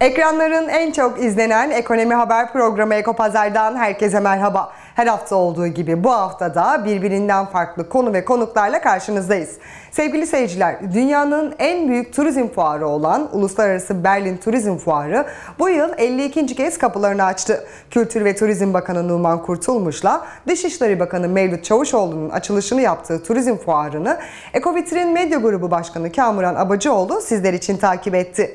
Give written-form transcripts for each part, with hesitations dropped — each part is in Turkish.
Ekranların en çok izlenen ekonomi haber programı Ekopazar'dan herkese merhaba. Her hafta olduğu gibi bu hafta da birbirinden farklı konu ve konuklarla karşınızdayız. Sevgili seyirciler, dünyanın en büyük turizm fuarı olan Uluslararası Berlin Turizm Fuarı bu yıl 52. kez kapılarını açtı. Kültür ve Turizm Bakanı Numan Kurtulmuş'la Dışişleri Bakanı Mevlüt Çavuşoğlu'nun açılışını yaptığı turizm fuarını Ekovitrin Medya Grubu Başkanı Kamuran Abacıoğlu sizler için takip etti.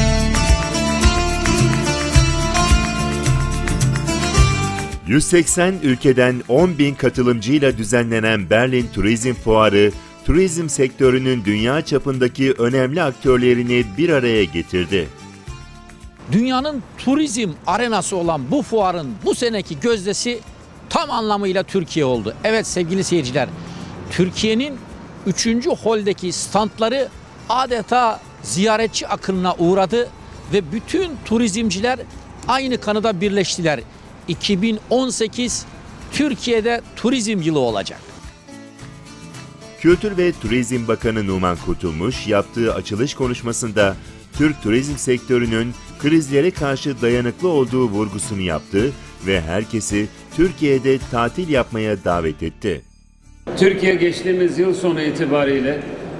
...180 ülkeden 10.000 katılımcıyla düzenlenen Berlin Turizm Fuarı, turizm sektörünün dünya çapındaki önemli aktörlerini bir araya getirdi. Dünyanın turizm arenası olan bu fuarın bu seneki gözdesi tam anlamıyla Türkiye oldu. Evet sevgili seyirciler, Türkiye'nin 3. holdeki standları adeta ziyaretçi akınına uğradı ve bütün turizmciler aynı kanıda birleştiler. 2018 Türkiye'de turizm yılı olacak. Kültür ve Turizm Bakanı Numan Kurtulmuş yaptığı açılış konuşmasında Türk turizm sektörünün krizlere karşı dayanıklı olduğu vurgusunu yaptı ve herkesi Türkiye'de tatil yapmaya davet etti. Türkiye geçtiğimiz yıl sonu itibariyle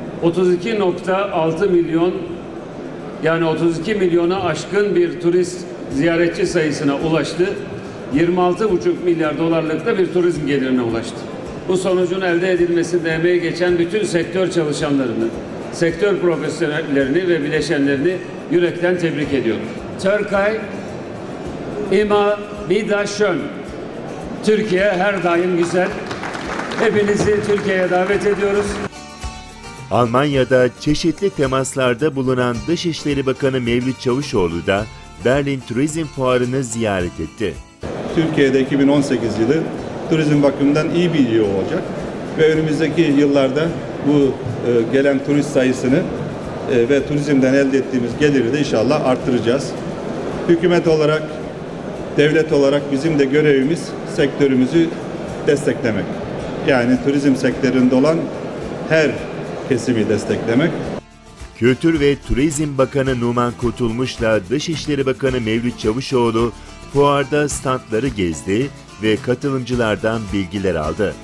32.6 milyon yani 32 milyona aşkın bir turist ziyaretçi sayısına ulaştı. 26,5 milyar dolarlık da bir turizm gelirine ulaştı. Bu sonucun elde edilmesinde emeği geçen bütün sektör çalışanlarını, sektör profesyonellerini ve bileşenlerini yürekten tebrik ediyorum. Türkiye immer wieder schön. Türkiye her daim güzel. Hepinizi Türkiye'ye davet ediyoruz. Almanya'da çeşitli temaslarda bulunan Dışişleri Bakanı Mevlüt Çavuşoğlu da Berlin Turizm Fuarı'nı ziyaret etti. Türkiye'de 2018 yılı turizm bakımından iyi bir yıl olacak ve önümüzdeki yıllarda bu gelen turist sayısını ve turizmden elde ettiğimiz geliri de inşallah arttıracağız. Hükümet olarak, devlet olarak bizim de görevimiz sektörümüzü desteklemek. Yani turizm sektöründe olan her kesimi desteklemek. Kültür ve Turizm Bakanı Numan Kurtulmuş'la Dışişleri Bakanı Mevlüt Çavuşoğlu fuarda standları gezdi ve katılımcılardan bilgiler aldı.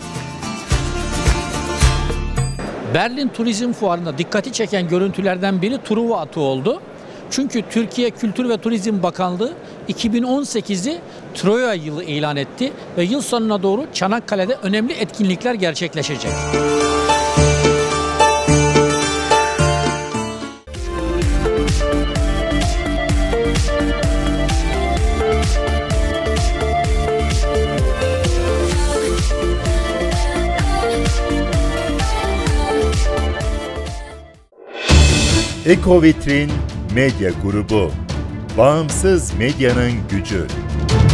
Berlin Turizm Fuarı'nda dikkati çeken görüntülerden biri Truva Atı oldu. Çünkü Türkiye Kültür ve Turizm Bakanlığı 2018'i Troya yılı ilan etti ve yıl sonuna doğru Çanakkale'de önemli etkinlikler gerçekleşecek. Ekovitrin Medya Grubu, bağımsız medyanın gücü.